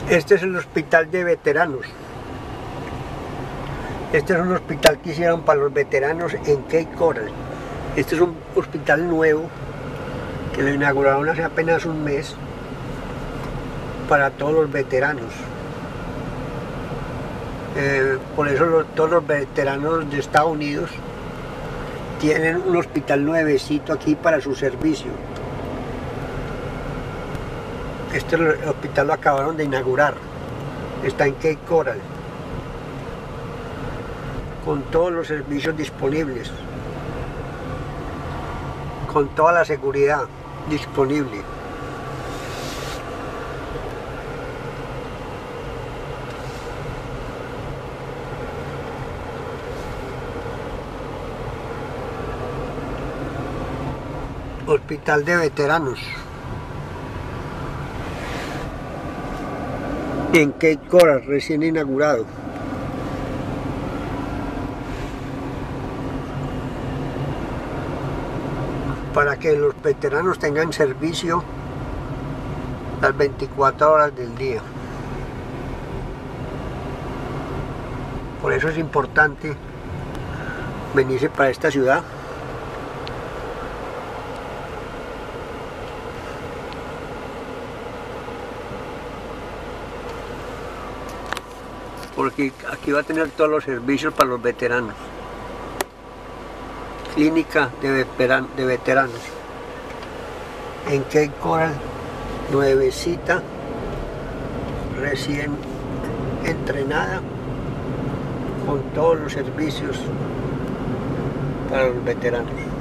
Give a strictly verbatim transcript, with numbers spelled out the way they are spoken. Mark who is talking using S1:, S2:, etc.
S1: Este es el hospital de veteranos. Este es un hospital que hicieron para los veteranos en Cape Coral. Este es un hospital nuevo que lo inauguraron hace apenas un mes para todos los veteranos. Eh, por eso los, todos los veteranos de Estados Unidos tienen un hospital nuevecito aquí para su servicio. Este hospital lo acabaron de inaugurar, está en Cape Coral, con todos los servicios disponibles, con toda la seguridad disponible. Hospital de veteranos en Cape Coral, recién inaugurado. Para que los veteranos tengan servicio las veinticuatro horas del día. Por eso es importante venirse para esta ciudad. Porque aquí va a tener todos los servicios para los veteranos. Clínica de, veteran de veteranos en Cape Coral, nuevecita, recién entrenada, con todos los servicios para los veteranos.